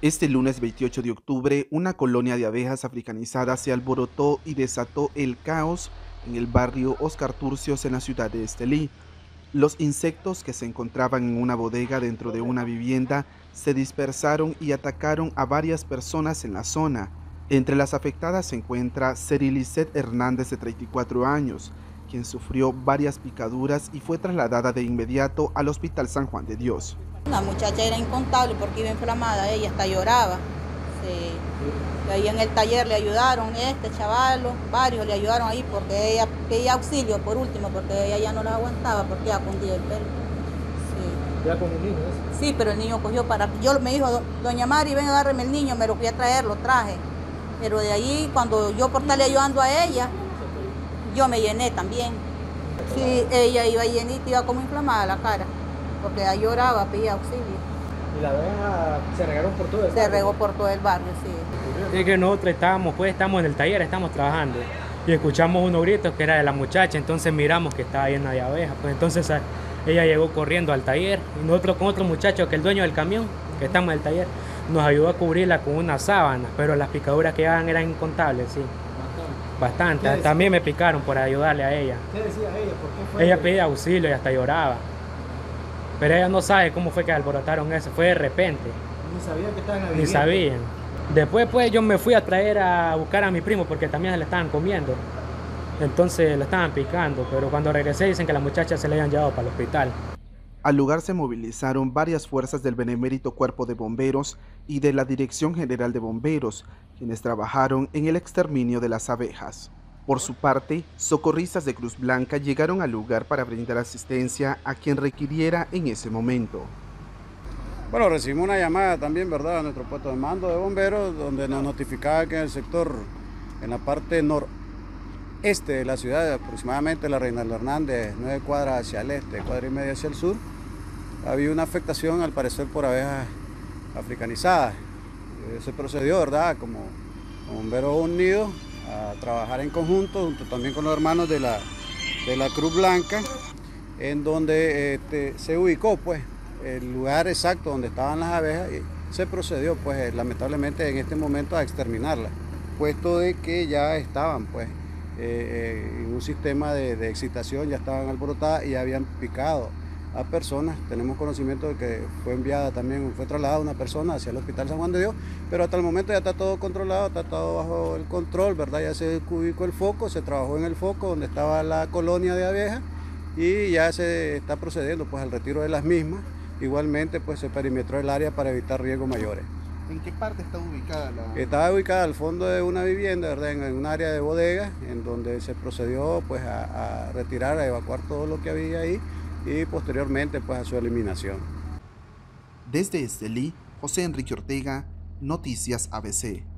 Este lunes 28 de octubre, una colonia de abejas africanizadas se alborotó y desató el caos en el barrio Oscar Turcios en la ciudad de Estelí. Los insectos que se encontraban en una bodega dentro de una vivienda se dispersaron y atacaron a varias personas en la zona. Entre las afectadas se encuentra Cerilicet Hernández de 34 años, quien sufrió varias picaduras y fue trasladada de inmediato al Hospital San Juan de Dios. La muchacha era incontable porque iba inflamada, ella hasta lloraba. Sí. Y ahí en el taller le ayudaron, chavalo, varios le ayudaron ahí porque ella pedía auxilio por último, porque ella ya no la aguantaba porque ya cundía el pelo. Sí. ¿Ya con un niño eso? Sí, pero el niño cogió para... me dijo, doña Mari, ven, agárreme el niño, me lo fui a traer, lo traje. Pero de ahí, cuando yo por estarle ayudando a ella, yo me llené también. Sí, ella iba llenita, iba como inflamada la cara, porque ella lloraba, pedía auxilio. ¿Y la abeja se regaron por todo el barrio? Se regó por todo el barrio, sí. Es que nosotros estamos en el taller, estamos trabajando y escuchamos unos gritos que era de la muchacha, entonces miramos que estaba llena de abejas, pues entonces ella llegó corriendo al taller y nosotros con otro muchacho que es el dueño del camión, que estamos en el taller, nos ayudó a cubrirla con una sábana, pero las picaduras que daban eran incontables, sí. Bastante. También me picaron por ayudarle a ella. ¿Qué decía ella? ¿Por qué fue? Ella pedía auxilio y hasta lloraba. Pero ella no sabe cómo fue que alborotaron eso, fue de repente. Ni sabía que estaban Ni viviendo. sabían. Después pues yo me fui a buscar a mi primo porque también se le estaban comiendo. Entonces le estaban picando, pero cuando regresé dicen que la muchacha se la habían llevado para el hospital. Al lugar se movilizaron varias fuerzas del Benemérito Cuerpo de Bomberos y de la Dirección General de Bomberos, quienes trabajaron en el exterminio de las abejas. Por su parte, socorristas de Cruz Blanca llegaron al lugar para brindar asistencia a quien requiriera en ese momento. Bueno, recibimos una llamada también, ¿verdad?, a nuestro puesto de mando de bomberos, donde nos notificaba que en el sector, en la parte noreste de la ciudad, aproximadamente la Reinaldo Hernández, 9 cuadras hacia el este, cuadra y media hacia el sur, había una afectación al parecer por abejas africanizadas. Se procedió, ¿verdad?, como bomberos unidos a trabajar en conjunto, junto también con los hermanos de la Cruz Blanca, en donde se ubicó pues el lugar exacto donde estaban las abejas y se procedió pues lamentablemente en este momento a exterminarlas, puesto de que ya estaban pues en un sistema de excitación, ya estaban alborotadas y ya habían picado a personas. Tenemos conocimiento de que fue trasladada una persona hacia el Hospital San Juan de Dios, pero hasta el momento ya está todo controlado, está todo bajo el control, ¿verdad? Ya se ubicó el foco, se trabajó en el foco donde estaba la colonia de abejas y ya se está procediendo pues al retiro de las mismas. Igualmente pues se perimetró el área para evitar riesgos mayores. ¿En qué parte está ubicada la...? Estaba ubicada al fondo de una vivienda, ¿verdad?, en un área de bodega, en donde se procedió pues a retirar, a evacuar todo lo que había ahí y posteriormente pues a su eliminación. Desde Estelí, José Enrique Ortega, Noticias ABC.